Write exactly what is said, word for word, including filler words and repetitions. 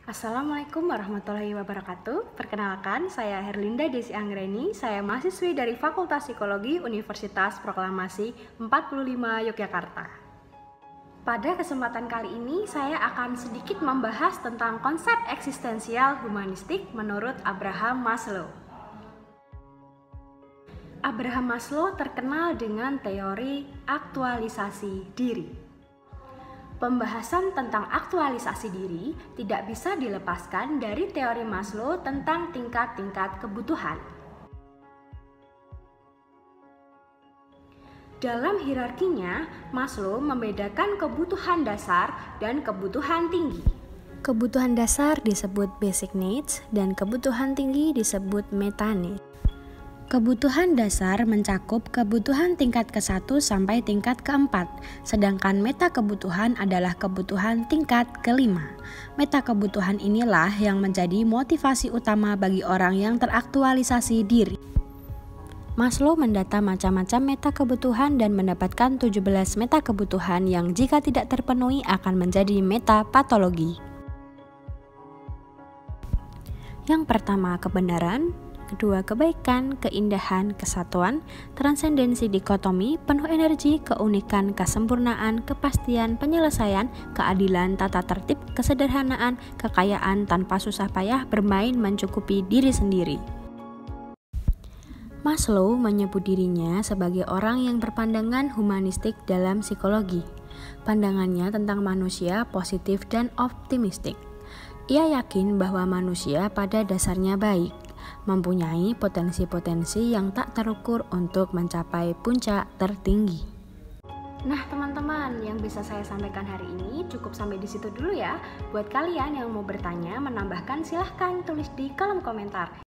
Assalamualaikum warahmatullahi wabarakatuh. Perkenalkan, saya Herlinda Desi Anggreni. Saya mahasiswi dari Fakultas Psikologi Universitas Proklamasi empat puluh lima Yogyakarta. Pada kesempatan kali ini, saya akan sedikit membahas tentang konsep eksistensial humanistik menurut Abraham Maslow. Abraham Maslow terkenal dengan teori aktualisasi diri. Pembahasan tentang aktualisasi diri tidak bisa dilepaskan dari teori Maslow tentang tingkat-tingkat kebutuhan. Dalam hierarkinya, Maslow membedakan kebutuhan dasar dan kebutuhan tinggi. Kebutuhan dasar disebut basic needs dan kebutuhan tinggi disebut meta needs. Kebutuhan dasar mencakup kebutuhan tingkat ke satu sampai tingkat keempat, sedangkan meta kebutuhan adalah kebutuhan tingkat kelima. Meta kebutuhan inilah yang menjadi motivasi utama bagi orang yang teraktualisasi diri. Maslow mendata macam-macam meta kebutuhan dan mendapatkan tujuh belas meta kebutuhan yang jika tidak terpenuhi akan menjadi meta patologi. Yang pertama, kebenaran. Kedua, kebaikan, keindahan, kesatuan, transendensi dikotomi, penuh energi, keunikan, kesempurnaan, kepastian, penyelesaian, keadilan, tata tertib, kesederhanaan, kekayaan tanpa susah payah, bermain, mencukupi diri sendiri. Maslow menyebut dirinya sebagai orang yang berpandangan humanistik dalam psikologi. Pandangannya tentang manusia positif dan optimistik. Ia yakin bahwa manusia pada dasarnya baik, mempunyai potensi-potensi yang tak terukur untuk mencapai puncak tertinggi. Nah teman-teman, yang bisa saya sampaikan hari ini cukup sampai di situ dulu ya. Buat kalian yang mau bertanya, menambahkan silahkan tulis di kolom komentar.